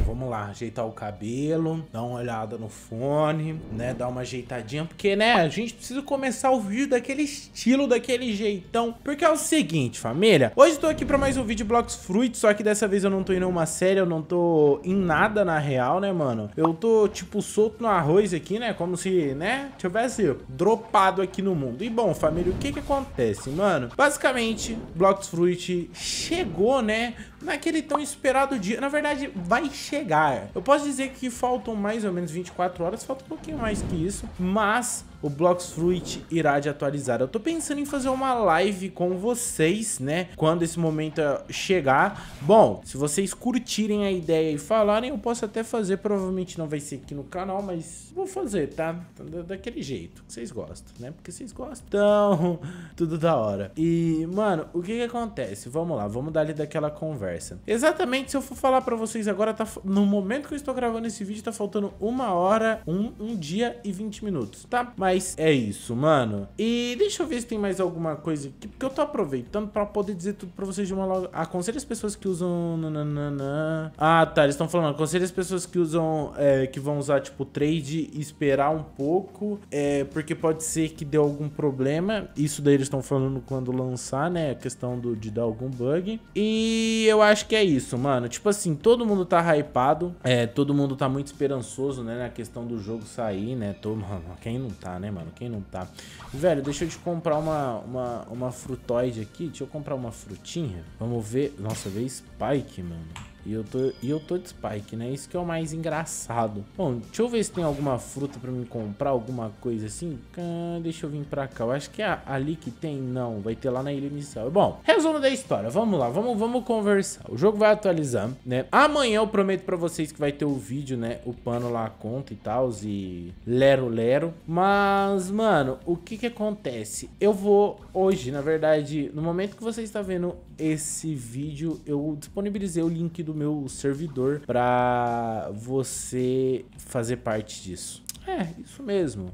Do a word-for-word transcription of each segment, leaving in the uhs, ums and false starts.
vamos lá, ajeitar o cabelo, dar uma olhada no fone, né, dar uma ajeitadinha, porque, né, a gente precisa começar o vídeo daquele estilo, daquele jeitão, porque é o seguinte, família, hoje eu tô aqui pra mais um vídeo de Blox Fruit, só que dessa vez eu não tô em nenhuma série, eu não tô em nada na real, né, mano, eu tô, tipo, solto no arroz aqui, né, como se, né, tivesse dropado aqui no mundo. E, bom, família, o que que acontece, mano? Basicamente, Blox Fruit chegou, né, naquele tão esperado dia. Na verdade, vai chegar. Eu posso dizer que faltam mais ou menos vinte e quatro horas, falta um pouquinho mais que isso, mas o Blox Fruit irá de atualizar. Eu tô pensando em fazer uma live com vocês, né, quando esse momento chegar. Bom, se vocês curtirem a ideia e falarem, eu posso até fazer. Provavelmente não vai ser aqui no canal, mas vou fazer, tá? Daquele jeito que vocês gostam, né? Porque vocês gostam. Então, tudo da hora. E, mano, o que que acontece? Vamos lá, vamos dar ali daquela conversa. Exatamente, se eu for falar pra vocês agora, tá, no momento que eu estou gravando esse vídeo, tá faltando uma hora, um, um dia e vinte minutos, tá? Mas é isso, mano. E deixa eu ver se tem mais alguma coisa aqui, porque eu tô aproveitando pra poder dizer tudo pra vocês de uma logo. Aconselho as pessoas que usam... Nananana. Ah, tá, eles estão falando. Aconselho as pessoas que usam, é, que vão usar, tipo, trade e esperar um pouco, é, porque pode ser que dê algum problema. Isso daí eles estão falando quando lançar, né? A questão do, de dar algum bug. E eu acho que é isso, mano. Tipo assim, todo mundo tá hypado, é, todo mundo tá muito esperançoso, né, na questão do jogo sair, né? Todo, mano, quem não tá, né, mano? Quem não tá? Velho, deixa eu te comprar uma, uma, uma frutoide aqui. Deixa eu comprar uma frutinha. Vamos ver. Nossa, veio Spike, mano. E eu, tô, e eu tô de Spike, né? Isso que é o mais engraçado. Bom, deixa eu ver se tem alguma fruta pra mim comprar, alguma coisa assim. Ah, deixa eu vir pra cá. Eu acho que é ali que tem. Não, vai ter lá na ilha inicial. Bom, resumo da história. Vamos lá, vamos, vamos conversar. O jogo vai atualizar, né? Amanhã eu prometo pra vocês que vai ter o vídeo, né? O pano lá, a conta e tal. E lero, lero. Mas, mano, o que que acontece? Eu vou hoje, na verdade, no momento que você está vendo esse vídeo, eu disponibilizei o link do meu servidor para você fazer parte disso. É, isso mesmo.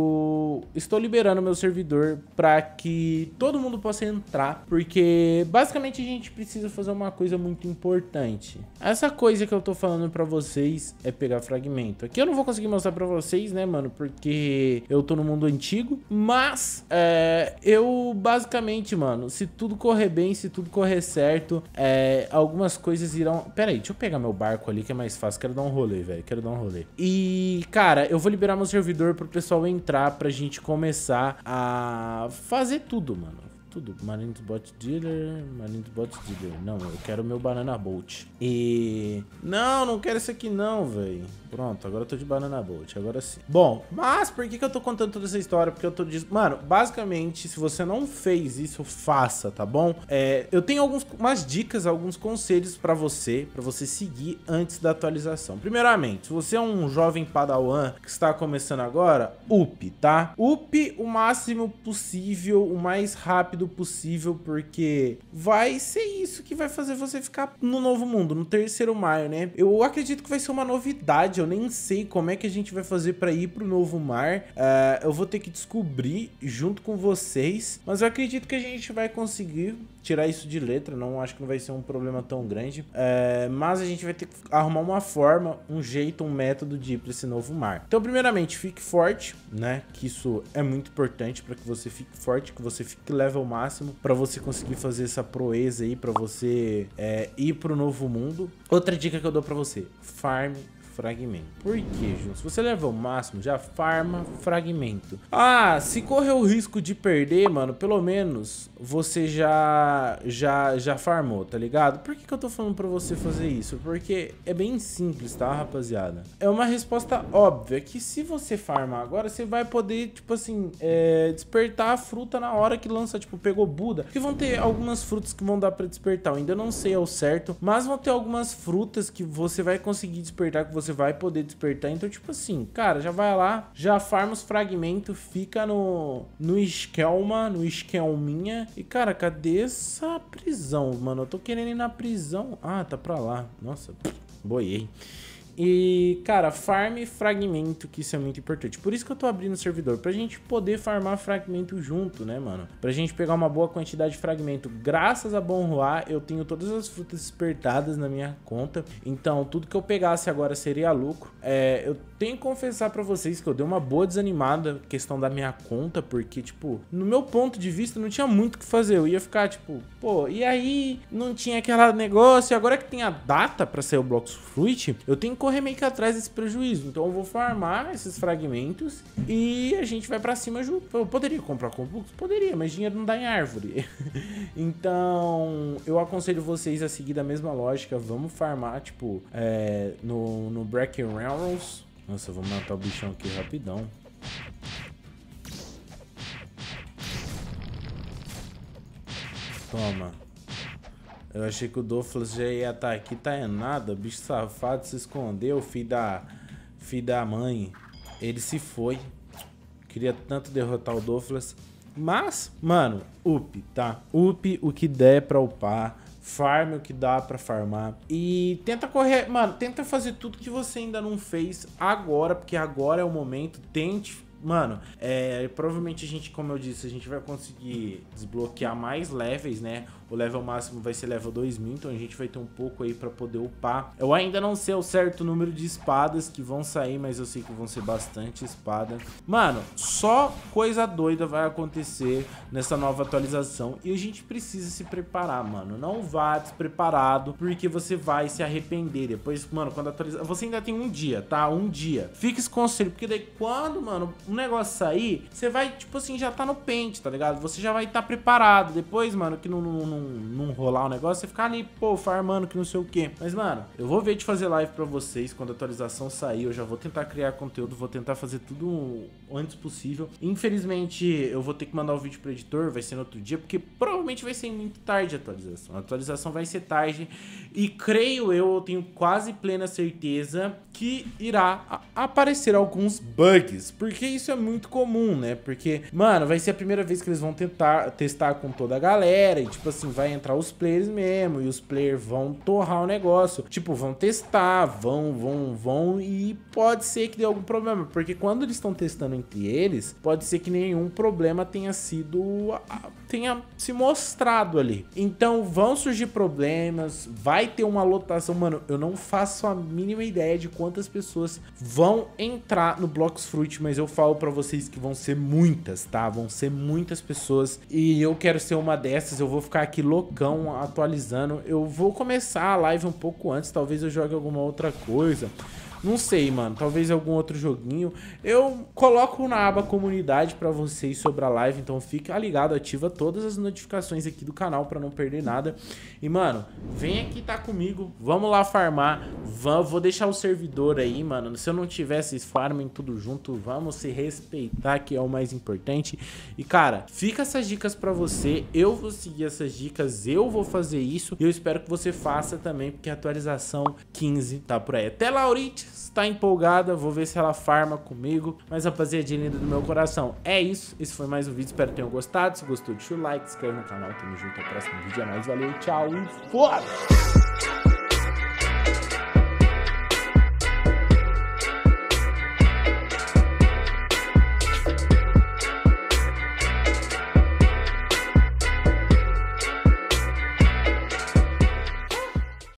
Eu estou liberando meu servidor para que todo mundo possa entrar, porque basicamente a gente precisa fazer uma coisa muito importante. Essa coisa que eu tô falando para vocês é pegar fragmento. Aqui eu não vou conseguir mostrar para vocês, né, mano, porque eu tô no mundo antigo, mas é, eu basicamente, mano, se tudo correr bem, se tudo correr certo, é, algumas coisas irão... Pera aí, deixa eu pegar meu barco ali que é mais fácil. Quero dar um rolê, velho, quero dar um rolê. E, cara, eu vou liberar liberar meu servidor pro pessoal entrar pra gente começar a fazer tudo, mano. Tudo. Marines Bot Dealer, Marines Bot Dealer. Não, eu quero o meu Banana Bolt. E... Não, não quero esse aqui não, velho. Pronto, agora eu tô de Banana Bolt, agora sim. Bom, mas por que que eu tô contando toda essa história? Porque eu tô dizendo... Mano, basicamente, se você não fez isso, faça, tá bom? É, eu tenho algumas umas dicas, alguns conselhos pra você, pra você seguir antes da atualização. Primeiramente, se você é um jovem padawan que está começando agora, up, tá? Up o máximo possível, o mais rápido possível, porque vai ser isso que vai fazer você ficar no novo mundo, no terceiro mar, né? Eu acredito que vai ser uma novidade. Eu nem sei como é que a gente vai fazer para ir pro novo mar. Uh, eu vou ter que descobrir junto com vocês, mas eu acredito que a gente vai conseguir tirar isso de letra. Não acho que não vai ser um problema tão grande, uh, mas a gente vai ter que arrumar uma forma, um jeito, um método de ir para esse novo mar. Então, primeiramente, fique forte, né? Que isso é muito importante para que você fique forte, que você fique level máximo, para você conseguir fazer essa proeza aí, para você é, ir pro novo mundo. Outra dica que eu dou para você: farm fragmento. Por quê, João? Se você leva o máximo, já farma fragmento. Ah, se correr o risco de perder, mano, pelo menos você já já já farmou, tá ligado? Por que que eu tô falando pra você fazer isso? Porque é bem simples, tá, rapaziada? É uma resposta óbvia, que se você farmar agora, você vai poder, tipo assim, é, despertar a fruta na hora que lança, tipo, pegou Buda. Porque vão ter algumas frutas que vão dar pra despertar. Eu ainda não sei ao certo, mas vão ter algumas frutas que você vai conseguir despertar, que você vai poder despertar. Então, tipo assim, cara, já vai lá, já farma os fragmentos, fica no no esquelma, no esquelminha. E, cara, cadê essa prisão, mano? Eu tô querendo ir na prisão. Ah, tá pra lá. Nossa, boiei. E, cara, farm fragmento, que isso é muito importante. Por isso que eu tô abrindo o servidor, pra gente poder farmar fragmento junto, né, mano? Pra gente pegar uma boa quantidade de fragmento. Graças a Bonhua, eu tenho todas as frutas despertadas na minha conta. Então, tudo que eu pegasse agora seria lucro. É, eu tenho que confessar pra vocês que eu dei uma boa desanimada questão da minha conta, porque, tipo, no meu ponto de vista, não tinha muito o que fazer. Eu ia ficar, tipo, pô, e aí não tinha aquela negócio. E agora que tem a data pra sair o Blox Fruit, eu tenho que correr meio que atrás desse prejuízo. Então eu vou farmar esses fragmentos e a gente vai pra cima junto. Eu poderia comprar Compux? Poderia, mas dinheiro não dá em árvore. Então eu aconselho vocês a seguir da mesma lógica. Vamos farmar, tipo, é, no, no Breaking Realms. Nossa, eu vou matar o bichão aqui rapidão. Toma. Eu achei que o Doflas já ia estar aqui, tá é nada. Bicho safado se escondeu, filho da, filho da mãe. Ele se foi. Queria tanto derrotar o Doflas. Mas, mano, up, tá? Up o que der pra upar. Farm o que dá pra farmar. E tenta correr, mano, tenta fazer tudo que você ainda não fez agora, porque agora é o momento. Tente. Mano, é, provavelmente a gente, como eu disse, a gente vai conseguir desbloquear mais levels, né? O level máximo vai ser level dois mil, então a gente vai ter um pouco aí pra poder upar. Eu ainda não sei o certo número de espadas que vão sair, mas eu sei que vão ser bastante espada. Mano, só coisa doida vai acontecer nessa nova atualização e a gente precisa se preparar, mano. Não vá despreparado, porque você vai se arrepender. Depois, mano, quando atualizar... Você ainda tem um dia, tá? Um dia. Fique esse conselho, porque daí quando, mano, um negócio sair, você vai, tipo assim, já tá no pente, tá ligado? Você já vai estar tá preparado. Depois, mano, que não... não, não não rolar o negócio, você ficar ali, pô, farmando que não sei o que. Mas, mano, eu vou ver de fazer live pra vocês quando a atualização sair. Eu já vou tentar criar conteúdo, vou tentar fazer tudo o antes possível. Infelizmente, eu vou ter que mandar o vídeo pro editor, vai ser no outro dia, porque provavelmente vai ser muito tarde a atualização. A atualização vai ser tarde e creio eu, eu tenho quase plena certeza que irá aparecer alguns bugs, porque isso é muito comum, né? Porque, mano, vai ser a primeira vez que eles vão tentar testar com toda a galera e, tipo assim, vai entrar os players mesmo, e os players vão torrar o negócio. Tipo, vão testar, vão, vão, vão, e pode ser que dê algum problema, porque quando eles estão testando entre eles, pode ser que nenhum problema tenha sido, tenha se mostrado ali. Então, vão surgir problemas, vai ter uma lotação, mano, eu não faço a mínima ideia de quantas pessoas vão entrar no Blox Fruit, mas eu falo pra vocês que vão ser muitas, tá? Vão ser muitas pessoas, e eu quero ser uma dessas. Eu vou ficar aqui loucão atualizando. Eu vou começar a live um pouco antes, talvez eu jogue alguma outra coisa. Não sei, mano, talvez algum outro joguinho. Eu coloco na aba comunidade pra vocês sobre a live, então fica ligado, ativa todas as notificações aqui do canal pra não perder nada. E, mano, vem aqui tá comigo, vamos lá farmar. Vamos, vou deixar o servidor aí, mano. Se eu não tivesse, vocês farmem tudo junto. Vamos se respeitar, que é o mais importante. E, cara, fica essas dicas pra você. Eu vou seguir essas dicas, eu vou fazer isso. E eu espero que você faça também, porque a atualização quinze tá por aí. Até Laurite está empolgada, vou ver se ela farma comigo. Mas, rapaziadinha linda do meu coração, é isso. Esse foi mais um vídeo, espero que tenham gostado. Se gostou, deixa o like, se inscreve no canal. Tamo junto, até o próximo vídeo. É nóis, valeu, tchau e fora!